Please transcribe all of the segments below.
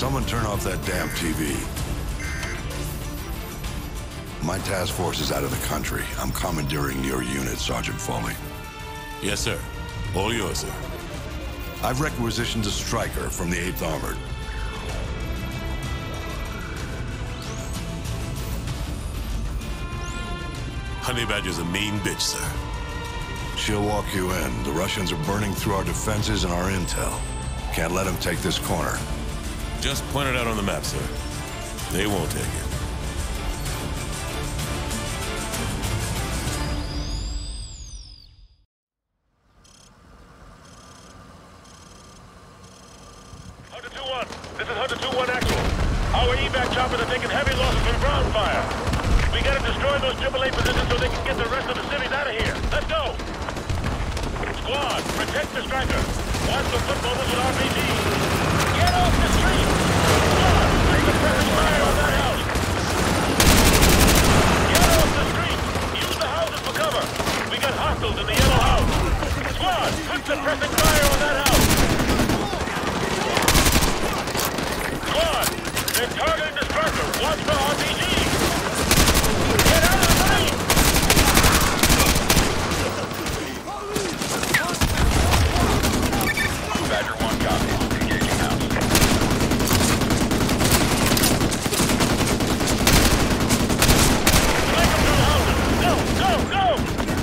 Someone turn off that damn TV. My task force is out of the country. I'm commandeering your unit, Sergeant Foley. Yes, sir. All yours, sir. I've requisitioned a Stryker from the 8th Armored. Honey Badger's a mean bitch, sir. She'll walk you in. The Russians are burning through our defenses and our intel. Can't let them take this corner. Just point it out on the map, sir. They won't take it. This is Hunter 2-1 actual. Our evac choppers are taking heavy losses from ground fire. We gotta destroy those AAA positions so they can get the rest of the cities out of here. Let's go! Squad, protect the Stryker. Watch the foot movers with RPGs. Get off the street! Squad, take a pressing fire on that house. Get off the street! Use the houses for cover. We got hostiles in the yellow house. Squad, put suppressing fire on that house. Squad, they're targeting the Stryker. Watch for RPGs. Get out of the lane! Badger 1 copies. Engaging house. Flank them through the houses. Go, go, go!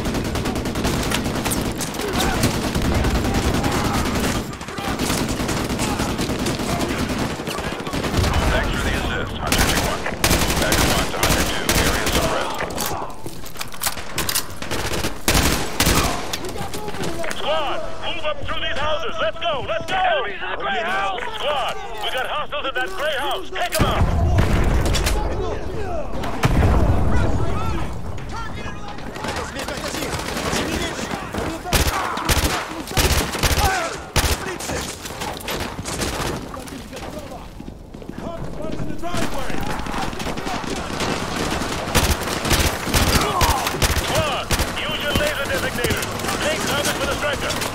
Thanks for the assist, Hunter 2-1. Badger 1 to Hunter 2, area suppressed. Squad, move up through these houses. Let's go, let's go! Enemies in the gray house. Squad, we got hostiles in that gray house. Take them out! Squad, use your laser designators. Take targets for the Stryker.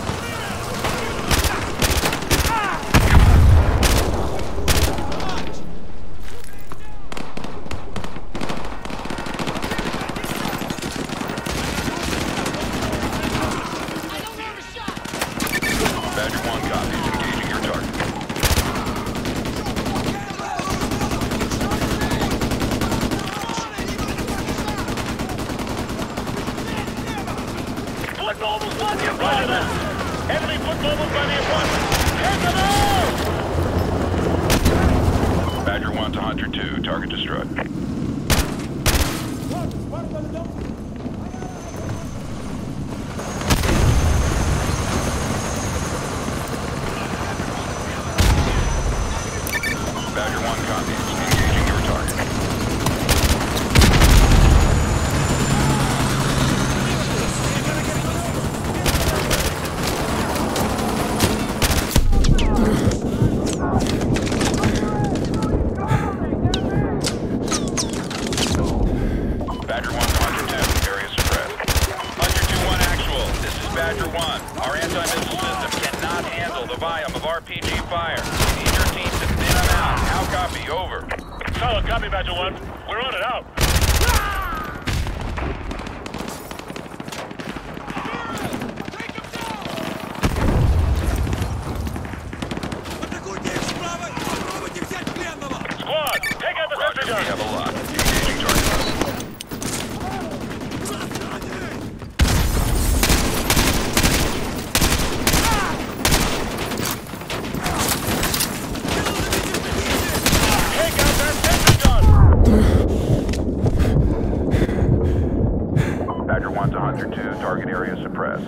Badger 1 copies. Engaging your target. Foot mobiles by the apartment! Enemy foot mobiles by the apartment! Take them out! Badger 1 to Hunter 2. Target destroyed. Badger 1 copies. Engaging your target. Badger 1 to Hunter 2. Area suppressed. Hunter 2-1 actual. This is Badger 1. Our anti-missile system cannot handle the volume of RPG fire. We need your team to thin them out. How copy? Over. Solid copy, Badger 1. We're on it. Out. Squad, take out the sentry gun. We have a lot. Engaging target. Take out that sentry gun. Badger 1 to Hunter 2. Target area suppressed.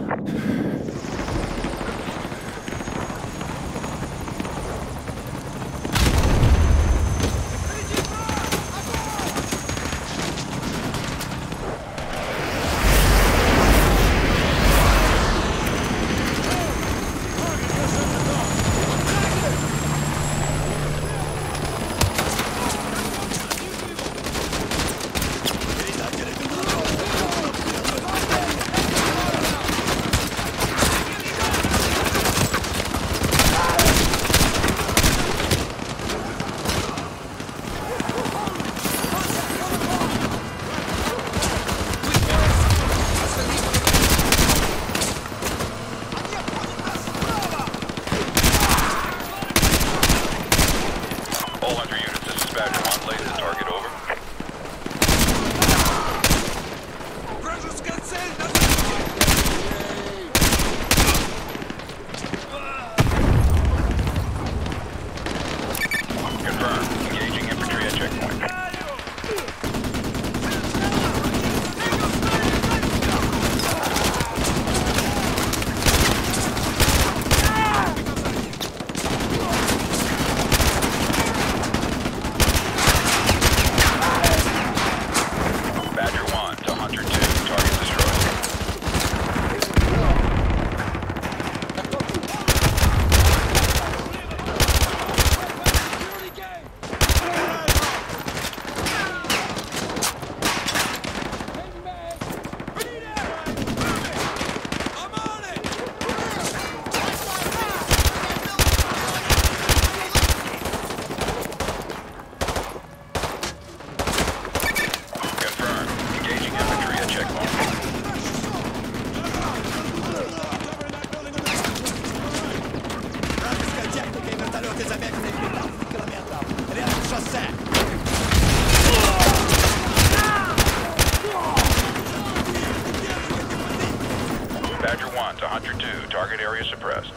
2, target area suppressed.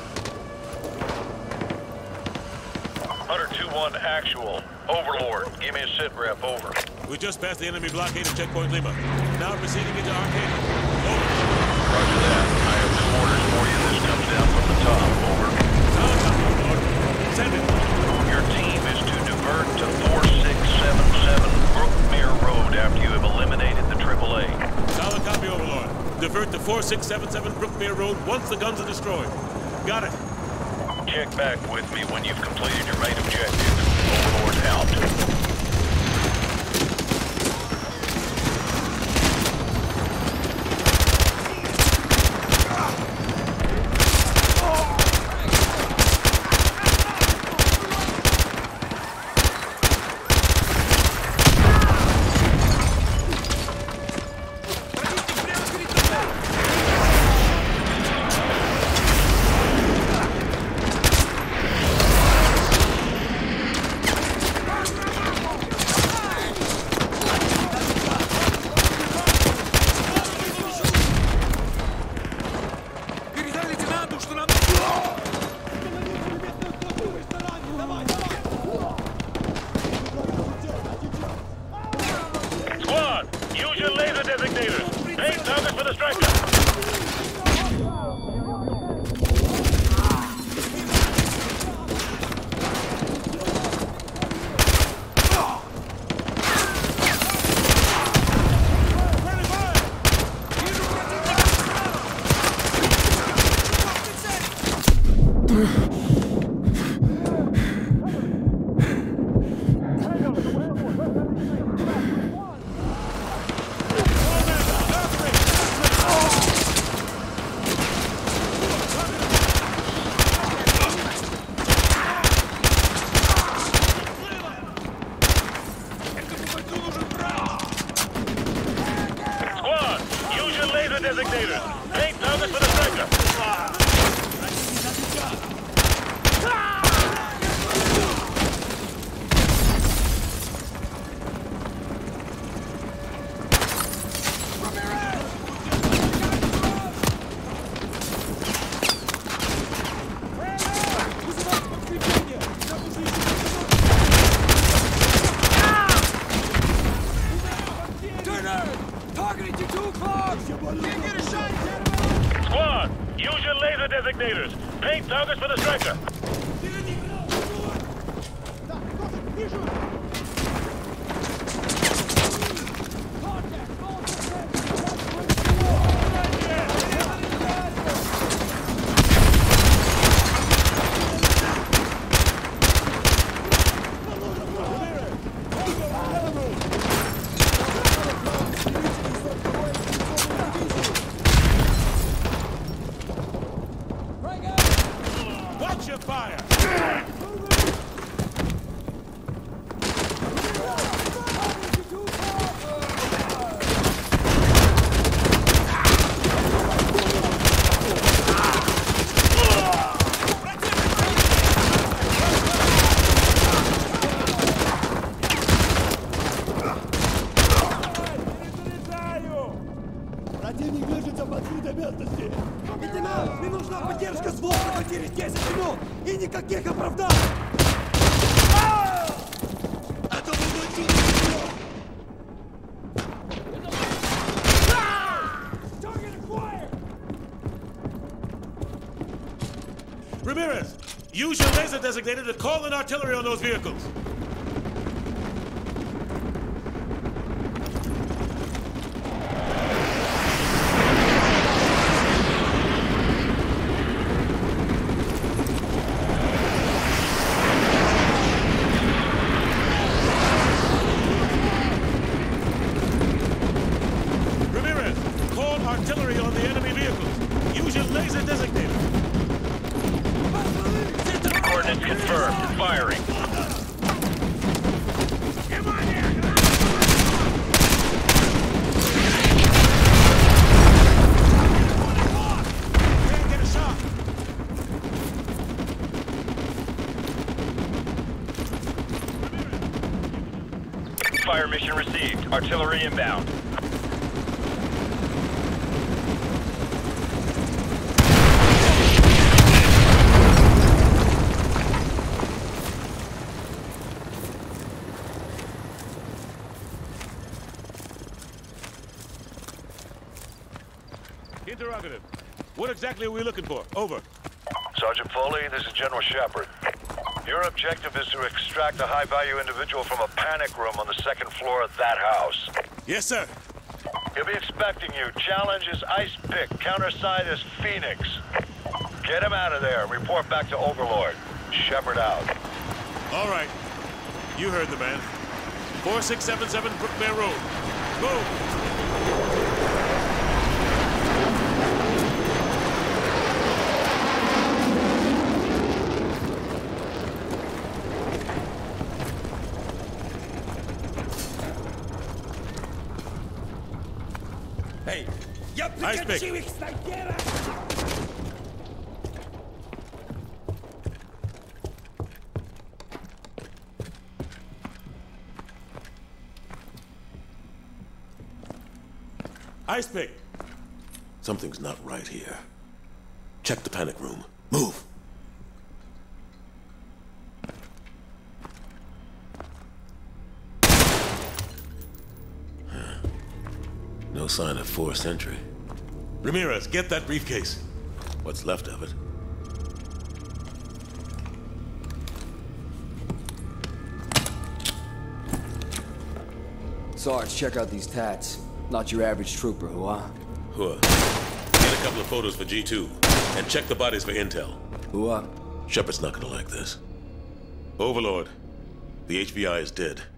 Hunter 2-1 actual. Overlord, give me a sit rep, over. We just passed the enemy blockade of Checkpoint Lima. Now proceeding into Arcade. Over. Roger that. I have new orders for you. This comes down from the top, over. Solid copy, Overlord. Send it. Your team is to divert to 4677 Brookmere Road after you have eliminated the AAA. Solid copy, Overlord. Divert to 4677 Brookmere Road once the guns are destroyed. Got it. Check back with me when you've completed your main objective. Overlord out. Squad, use your laser designators. Paint targets for the Stryker. Противник движется по открытой местности. Лейтенант, мне нужна поддержка с воздуха через 10 минут и никаких оправданий. Это будет Ramirez, use your laser designator to call in artillery on those vehicles. Ramirez, call artillery on the enemy vehicles. Use your laser designator. Coordinates confirmed. Firing. Can't get a shot. Fire mission received. Artillery inbound. Interrogative. What exactly are we looking for? Over. Sergeant Foley, this is General Shepard. Your objective is to extract a high-value individual from a panic room on the second floor of that house. Yes, sir. He'll be expecting you. Challenge is Ice Pick. Counterside is Phoenix. Get him out of there and report back to Overlord. Shepard out. All right. You heard the man. 4677 Brookmere Road. Move! Эй, я прикончил их снайпера! Ice Pick. Something's not right here. Check the panic room. Move! No sign of forced entry. Ramirez, get that briefcase. What's left of it? Sarge, check out these tats. Not your average trooper, huh? Get a couple of photos for G2, and check the bodies for intel. Whoa. Shepard's not gonna like this. Overlord. The HVI is dead.